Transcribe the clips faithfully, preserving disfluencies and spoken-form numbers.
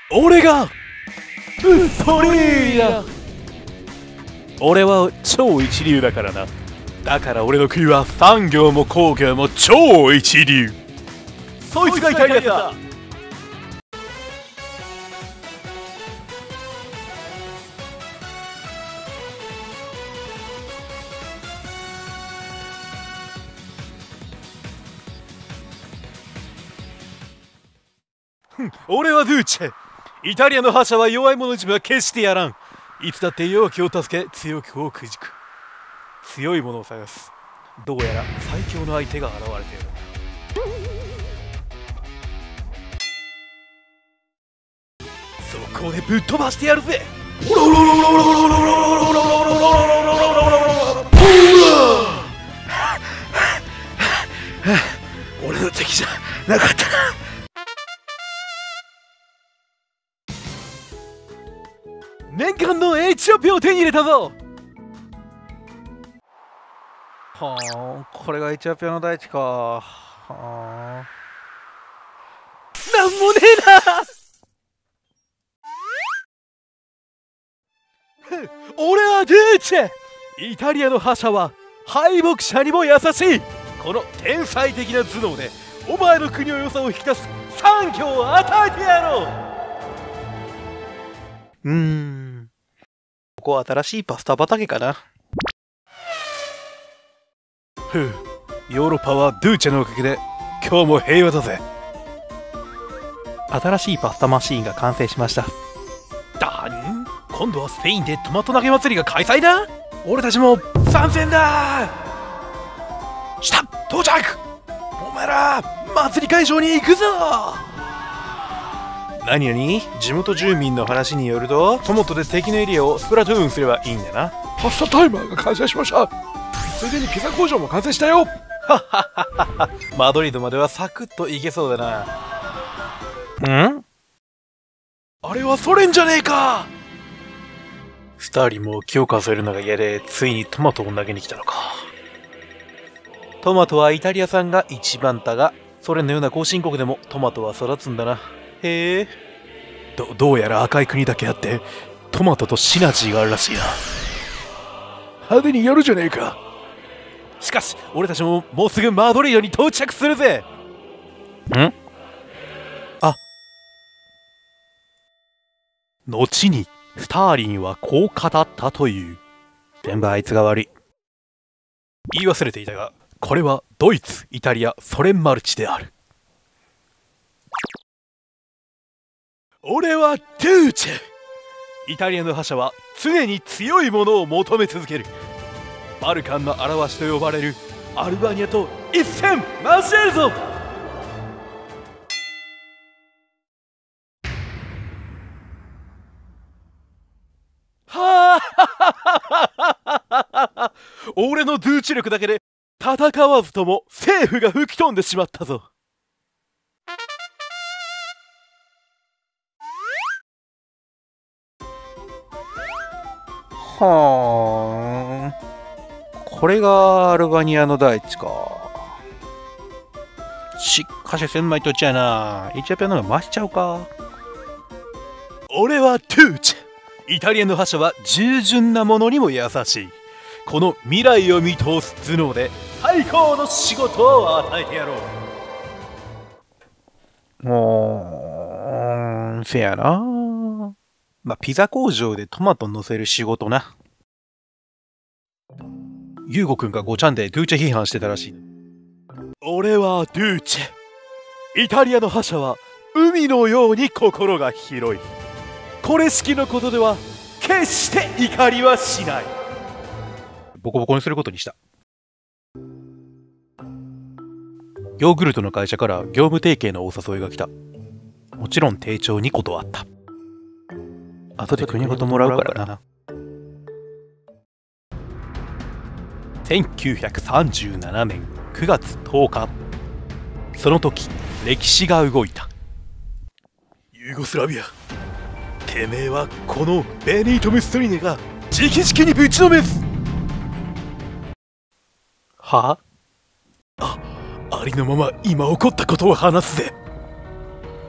俺がストリーだ。俺は超一流だからな。だから俺の国は産業も工業も超一流。そいつがイタリアだ。俺はドゥーチェ。イタリアの覇者は弱い者自分は決してやらん。いつだって弱きを助け、強きをくじく。強い者を探す。どうやら最強の相手が現れている。そこでぶっ飛ばしてやるぜ。俺の敵じゃなかったな。念願のエチオピアを手に入れたぞ。はあ、これがエチオピアの大地か。はあ、なんもねえな。俺はドゥーチェ。イタリアの覇者は敗北者にも優しい。この天才的な頭脳でお前の国の良さを引き出す産業を与えてやろう。うーん、ここは新しいパスタ畑かな。ふう、ヨーロッパはドゥーチェのおかげで今日も平和だぜ。新しいパスタマシーンが完成しました。だん、今度はスペインでトマト投げ祭りが開催だ。俺たちも参戦だ。した到着。お前ら祭り会場に行くぞ。何々、地元住民の話によるとトマトで敵のエリアをスプラトゥーンすればいいんだな。 パスタタイマーが完成しました。ついでにピザ工場も完成したよ。 マドリードまではサクッといけそうだな。ん？あれはソ連じゃねえか。スターリンも気を数えるのが嫌でついにトマトを投げに来たのか。トマトはイタリア産が一番だが、ソ連のような後進国でもトマトは育つんだな。へえ。どどうやら赤い国だけあってトマトとシナジーがあるらしいな。 派手にやるじゃねえか。 しかし俺たちももうすぐマドリードに到着するぜ。ん？あ、後にスターリンはこう語ったという。全部あいつが悪い。言い忘れていたが、これはドイツ、イタリア、ソ連マルチである。俺はドゥーチェ。イタリアの覇者は常に強いものを求め続ける。バルカンの表しと呼ばれるアルバニアと一戦交えるぞ。はあ俺のドゥーチ力だけで戦わずとも政府が吹き飛んでしまったぞ。はあ、これがアルバニアの大地か。しかし千枚とっちゃうな。エチオピアの方が増しちゃうか。俺はトゥーチェ。イタリアの覇者は従順なものにも優しい。この未来を見通す頭脳で最高の仕事を与えてやろう。もうせやな。まあピザ工場でトマト乗せる仕事な。ユーゴくんがごちゃんでドゥーチェ批判してたらしい。俺はドゥーチェ。イタリアの覇者は海のように心が広い。これしきのことでは決して怒りはしない。ボコボコにすることにした。ヨーグルトの会社から業務提携のお誘いが来た。もちろん丁重に断った。後で国ごともらうからな。せんきゅうひゃくさんじゅうななねんくがつとおか、その時歴史が動いた。ユーゴスラビア、てめえはこのベニート・ムッソリーネが直々にぶちのめす。はあ、ありのまま今起こったことを話すぜ。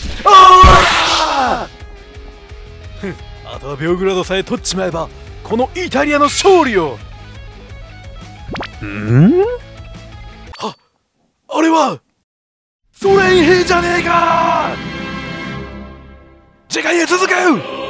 ああとはビオグラドさえ取っちまえばこのイタリアの勝利を。んあ、あれはソ連兵じゃねえか。次回へ続く。